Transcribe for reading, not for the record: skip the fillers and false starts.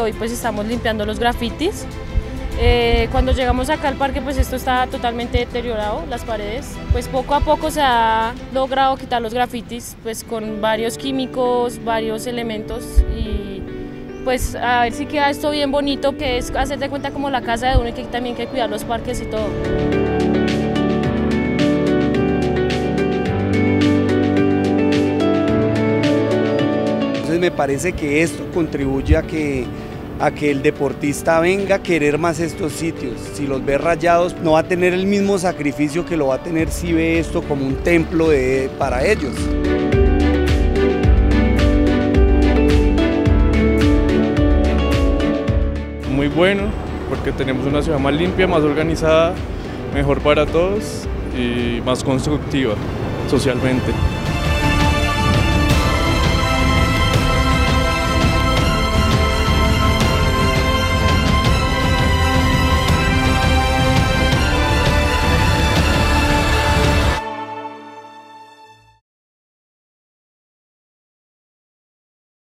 hoy pues estamos limpiando los grafitis. Cuando llegamos acá al parque pues esto está totalmente deteriorado, las paredes. Pues poco a poco se ha logrado quitar los grafitis pues con varios químicos, varios elementos y pues a ver si queda esto bien bonito, que es hacer de cuenta como la casa de uno y que también hay que cuidar los parques y todo. Entonces me parece que esto contribuye a que el deportista venga a querer más estos sitios. Si los ve rayados, no va a tener el mismo sacrificio que lo va a tener si ve esto como un templo para ellos. Muy bueno, porque tenemos una ciudad más limpia, más organizada, mejor para todos y más constructiva socialmente.